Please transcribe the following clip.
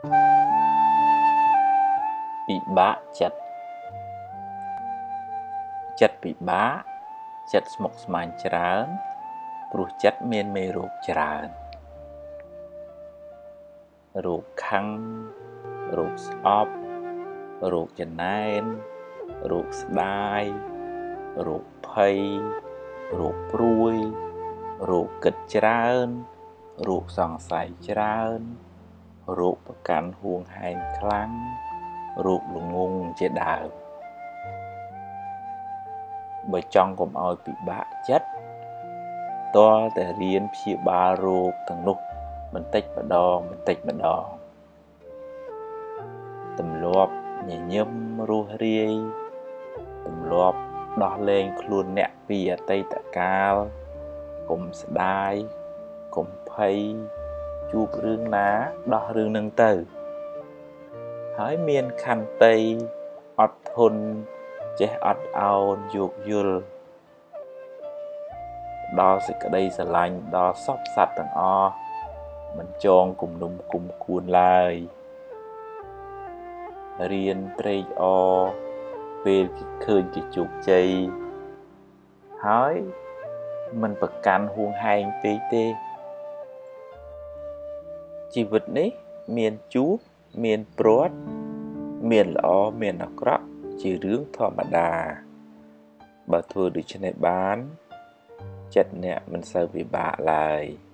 ពិបាកចិត្តចិត្តពិបាកចិត្តស្មុគស្មាញច្រើនព្រោះចិត្តមានមេរោគច្រើនរោគខឹងរោគស្អប់រោគចំណែនរោគស្ដាយរោគភ័យរោគព្រួយរោគគិតច្រើនរោគសង្ស័យច្រើនរោគប្រកាន់ហួងហែងខ្លាំងរោគល្ងង់ជាដើមបើចង់កុំឲ្យពិបាកចិត្តតើតែរៀនព្យាបាលរោគទាំងនោះបន្តិចម្ដងទម្លាប់ញញឹមរស់រាយទម្លាប់ដោះលែងខ្លួនអ្នកពីអតីតកាលកុំស្ដាយកុំភ័យជួបរឿងណាដោះរឿងនឹងទៅហើយមានខន្តីអត់ធន់ចេះអត់ឱនយោគយល់ដល់សេចក្តីស្រឡាញ់ដល់សពសត្វទាំងអស់មិនចងគំនុំគុំគួនឡើយរៀនត្រេកអរពេលឃើញគេជោគជ័យហើយមិនប្រកាន់ហួងហែងពេកទេជីវិតនេះមានជួបមានព្រាត់មានល្អមានអាក្រក់ជារឿងធម្មតាបើធ្វើដូច្នេះបានចិត្តអ្នកមិនសូវពិបាកឡើយ